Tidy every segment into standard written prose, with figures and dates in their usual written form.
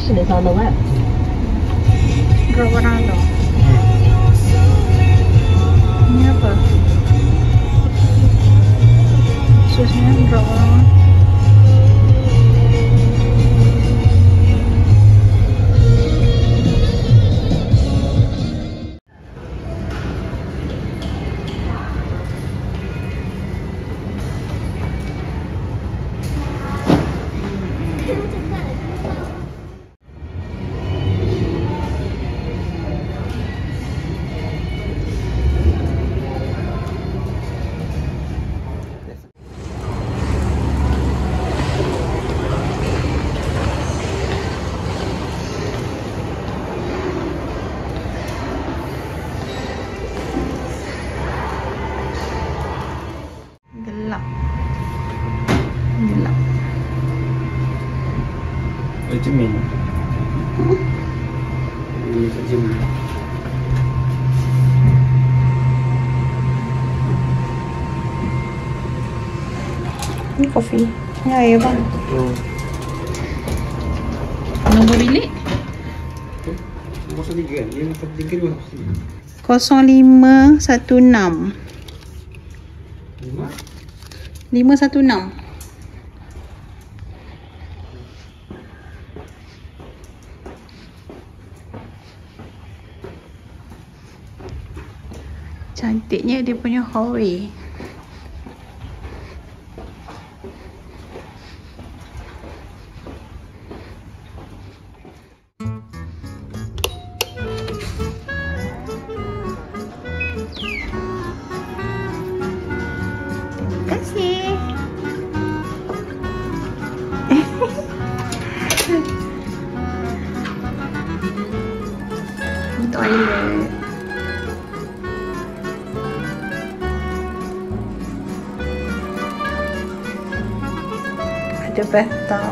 Destination is on the left. Drop orang tu. Ini apa? Susnya drop orang. Cermin. Ini cermin. Ini kopi. Ini air bang. Nombor bilik? Nombor 3 kan? Dia 3 0516 516. Cantiknya dia punya hallway. Terima kasih. Toilet. Ada bathtub.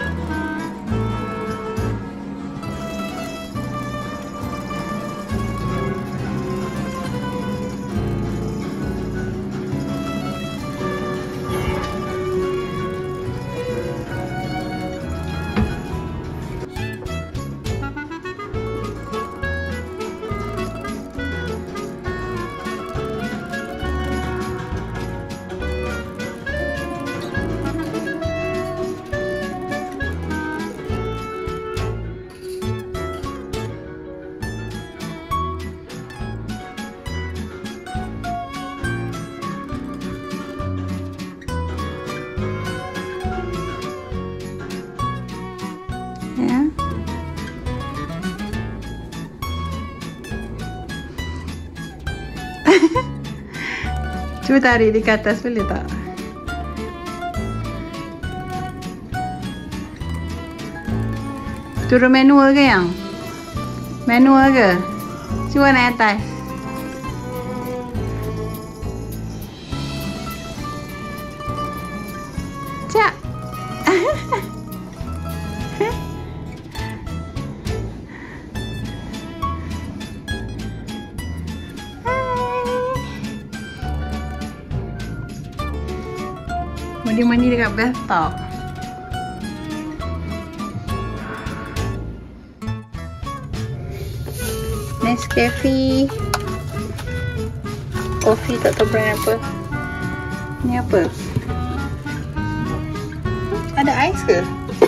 Ya. Cuba tarik di atas boleh tak? Turun manual ke yang? Manual ke? Cuba naik atas. Cak. Mandi-mandi dekat bathtub. Nescafe. Kopi tak tahu brand apa. Ni apa? Ada ais ke?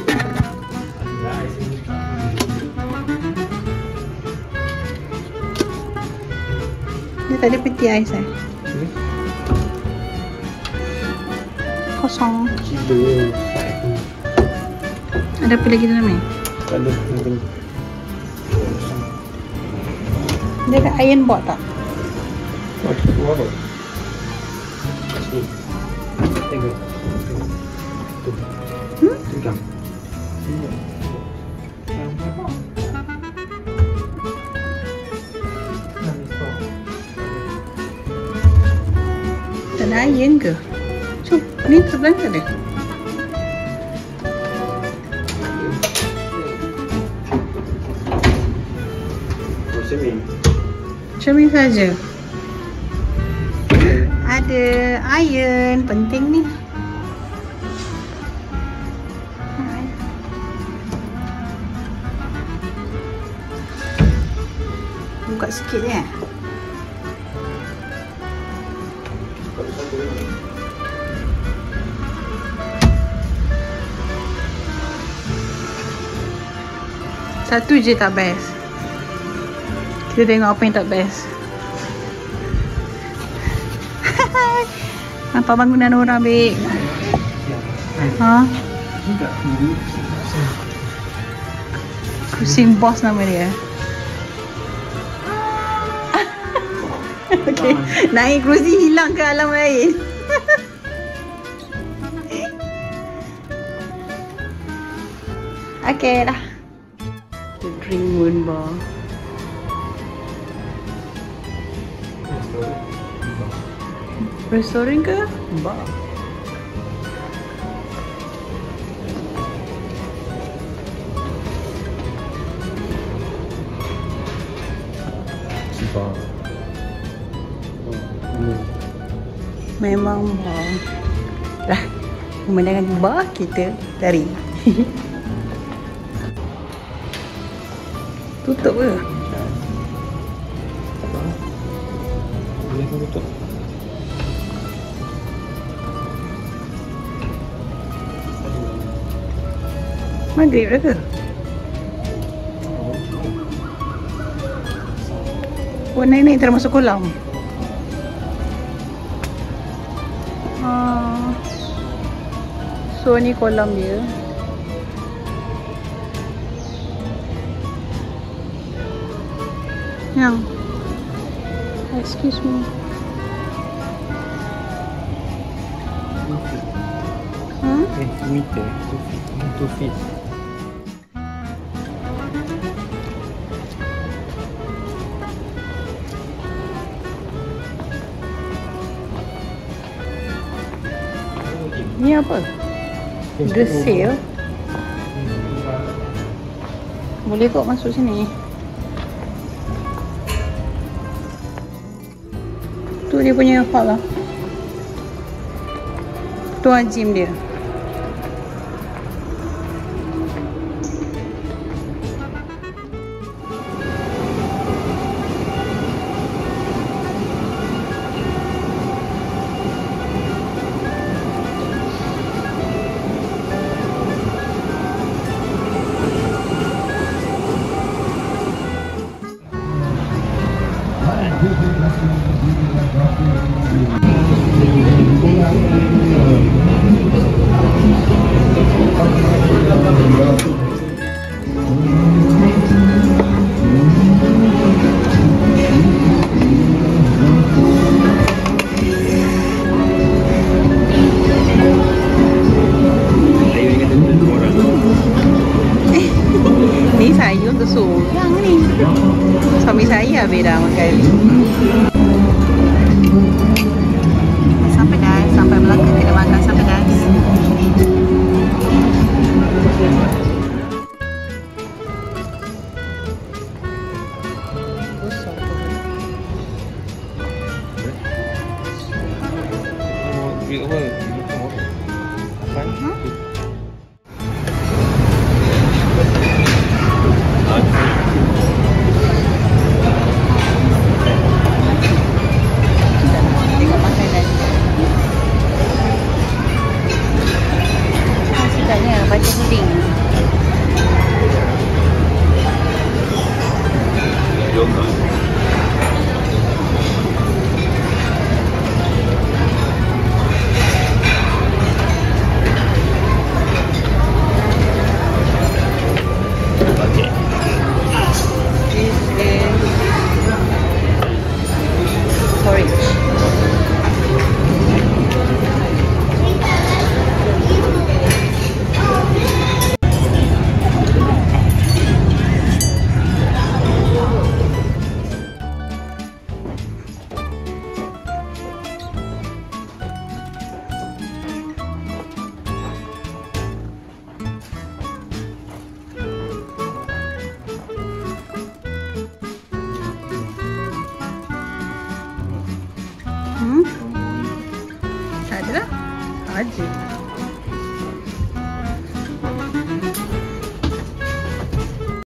Dia tak ada peti ais eh? Kosong. Ada apa lagi dalam ni? Tak ada. Dia ada iron board tak? Apa? Tengok. Tengok. Tak ada iron ke? Cuk, ni sebelah tak ada? Cermin. Cermin saja. Ada iron, penting ni. Buka sikit je. Satu je tak best. Kita tengok apa yang tak best. Nampak bangunan orang, Bek? Ha? Kusin bos nama dia. Okay. Naik kerusi hilang ke alam lain. Okay dah. The Dream Moon Bar. Restoran ke? Bar. Bar. Memang bar. Dah. Pemandangan bar kita dari. Tutup ke? Boleh kau tutup? Maghrib dah ke? Oh, naik-naik termasuk kolam. So ni kolam dia. Yang excuse me. Meter 2 feet. Ni apa? Gesil. Boleh kok masuk sini. Tu dia punya hall lah. Tu gym dia. Ni saya untuk seorang ni. Suami saya beda makan. Sampai dah, sampai Malacca kita makan sampai dah. Duit apa? Apaan? Tengok makanan. Sukanya baca puding. Tak ada lah. Aja.